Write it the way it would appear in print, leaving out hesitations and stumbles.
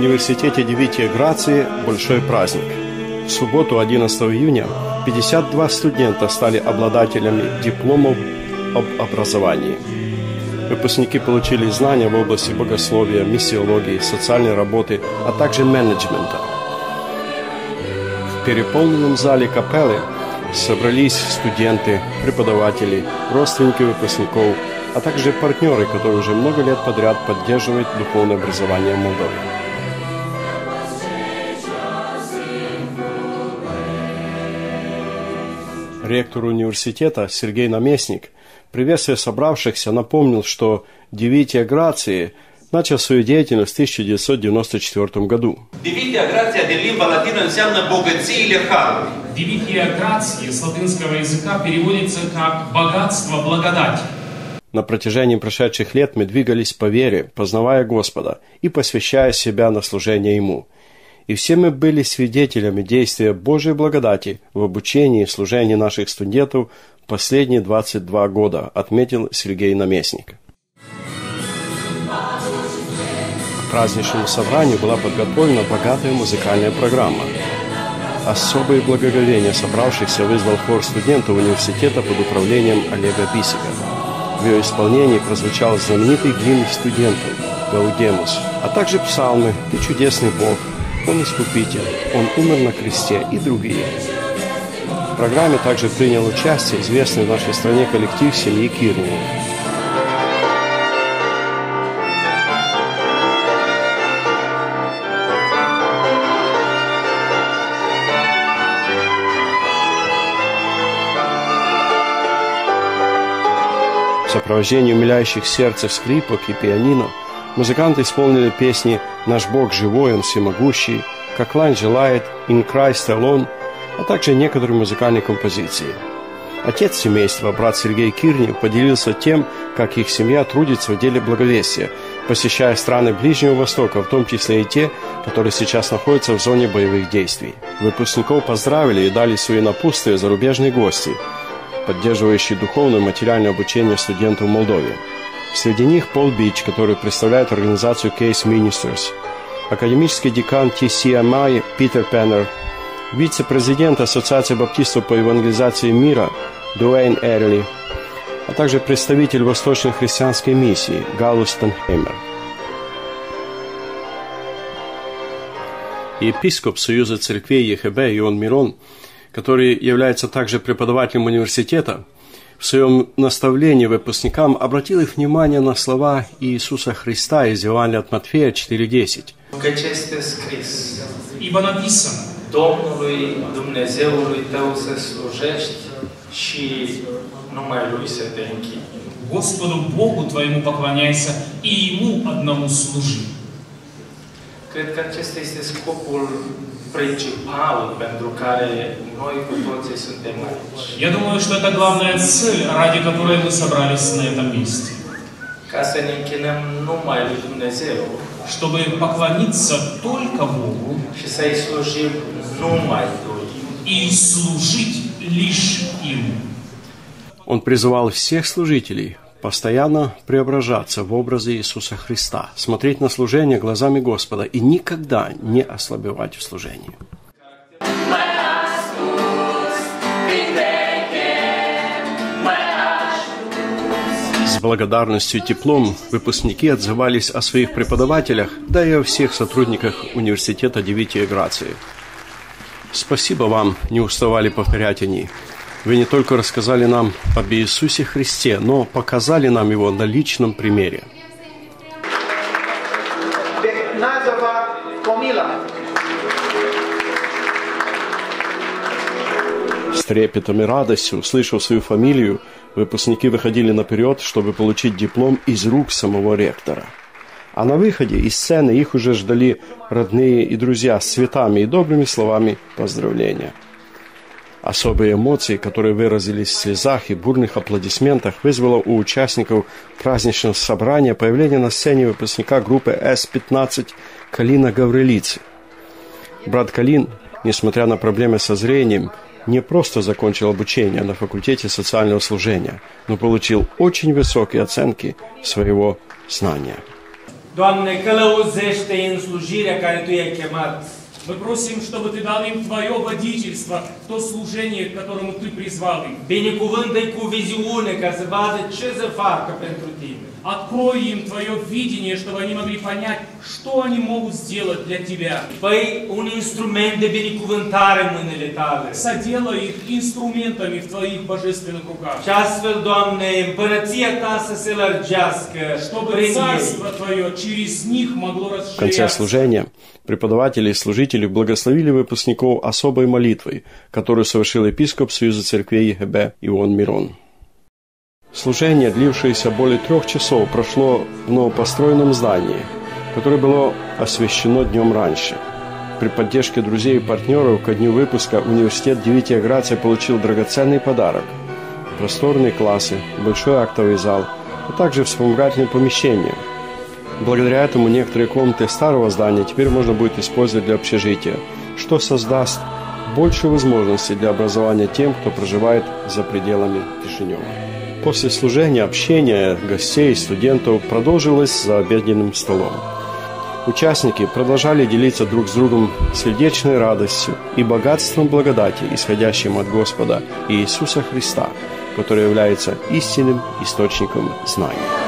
университете Девития Грации большой праздник. В субботу, 11 июня, 52 студента стали обладателями дипломов об образовании. Выпускники получили знания в области богословия, миссиологии, социальной работы, а также менеджмента. В переполненном зале капеллы собрались студенты, преподаватели, родственники выпускников, а также партнеры, которые уже много лет подряд поддерживают духовное образование в Молдове. Ректор университета Сергей Наместник, приветствуя собравшихся, напомнил, что Девития Грации начал свою деятельность в 1994 году. Девития Грация de limba latină înseamnă bogățiile harului. Девития Грации с латинского языка переводится как «богатство благодати». На протяжении прошедших лет мы двигались по вере, познавая Господа и посвящая себя на служение Ему. И все мы были свидетелями действия Божьей благодати в обучении и служении наших студентов последние 22 года, отметил Сергей Наместник. К праздничному собранию была подготовлена богатая музыкальная программа. Особое благоговение собравшихся вызвал хор студентов университета под управлением Олега Бисика. В ее исполнении прозвучал знаменитый гимн студентов «Гаудемус», а также псалмы «Ты чудесный Бог», «Он искупитель», «Он умер на кресте» и другие. В программе также принял участие известный в нашей стране коллектив семьи Кирниевых. В сопровождении умиляющих сердце скрипок и пианино музыканты исполнили песни «Наш Бог живой, Он всемогущий», «Как лань желает», «In Christ alone», а также некоторые музыкальные композиции. Отец семейства, брат Сергей Кирниев, поделился тем, как их семья трудится в деле благовестия, посещая страны Ближнего Востока, в том числе и те, которые сейчас находятся в зоне боевых действий. Выпускников поздравили и дали свои напутствия зарубежные гости, поддерживающие духовное и материальное обучение студентов в Молдове. Среди них Пол Бич, который представляет организацию Case Ministers, академический декан TCMI Питер Пеннер, вице-президент Ассоциации баптистов по евангелизации мира Дуэйн Эрли, а также представитель Восточной христианской миссии Галус Танхеймер. Епископ Союза церквей ЕХБ Ион Мирон, который является также преподавателем университета, в своем наставлении выпускникам обратил их внимание на слова Иисуса Христа из Евангелия от Матфея 4:10. Ибо написано: Domnului Dumnezeului tău să slujești și numai Lui să te închini. Господу Богу твоему поклоняйся и Ему одному служи. Cred că acesta este scopul principal pentru care noi cu toții suntem aici. Я думаю, что это главная цель, ради которой мы собрались на этом месте. Ca să ne închinăm numai lui Dumnezeu. Чтобы поклониться только Богу și să-i slujim numai Lui. И служить лишь Ему. Он призывал всех служителей постоянно преображаться в образе Иисуса Христа, смотреть на служение глазами Господа и никогда не ослабевать в служении. С благодарностью и теплом выпускники отзывались о своих преподавателях, да и о всех сотрудниках университета Девития Грации. Спасибо вам, не уставали повторять они. Вы не только рассказали нам об Иисусе Христе, но показали нам Его на личном примере. С трепетом и радостью, услышав свою фамилию, выпускники выходили наперед, чтобы получить диплом из рук самого ректора. А на выходе из сцены их уже ждали родные и друзья с цветами и добрыми словами поздравления. Особые эмоции, которые выразились в слезах и бурных аплодисментах, вызвало у участников праздничного собрания появление на сцене выпускника группы С-15 Калина Гаврилицы. Брат Калин, несмотря на проблемы со зрением, не просто закончил обучение на факультете социального служения, но получил очень высокие оценки своего знания. Doamne, călăuzește în slujirea care Tu i-ai chemat. Мы просим, чтобы Ты дал им Твое водительство, то служение, к которому Ты призвал их. Binecuvântă-i cu viziune ca să vadă ce să facă pentru Tine. Открой им Твое видение, чтобы они могли понять, что они могут сделать для Тебя. Fă-i un instrument de binecuvântare în mâinile Tale. Соделай их инструментами в Твоих божественных руках. Și astfel, Doamne, împărăția Ta să se lărgească Чтобы prin ei. Царство Твое через них могло В конце расширяться. служения преподаватели и служители благословили выпускников особой молитвой, которую совершил епископ Союза церквей ЕГБ Ион Мирон. Служение, длившееся более 3 часов, прошло в новопостроенном здании, которое было освящено днем раньше. При поддержке друзей и партнеров ко дню выпуска университет Дивития Грация получил драгоценный подарок – просторные классы, большой актовый зал, а также вспомогательные помещения. Благодаря этому некоторые комнаты старого здания теперь можно будет использовать для общежития, что создаст больше возможностей для образования тем, кто проживает за пределами Кишинева. После служения общение гостей и студентов продолжилось за обеденным столом. Участники продолжали делиться друг с другом сердечной радостью и богатством благодати, исходящим от Господа Иисуса Христа, который является истинным источником знаний.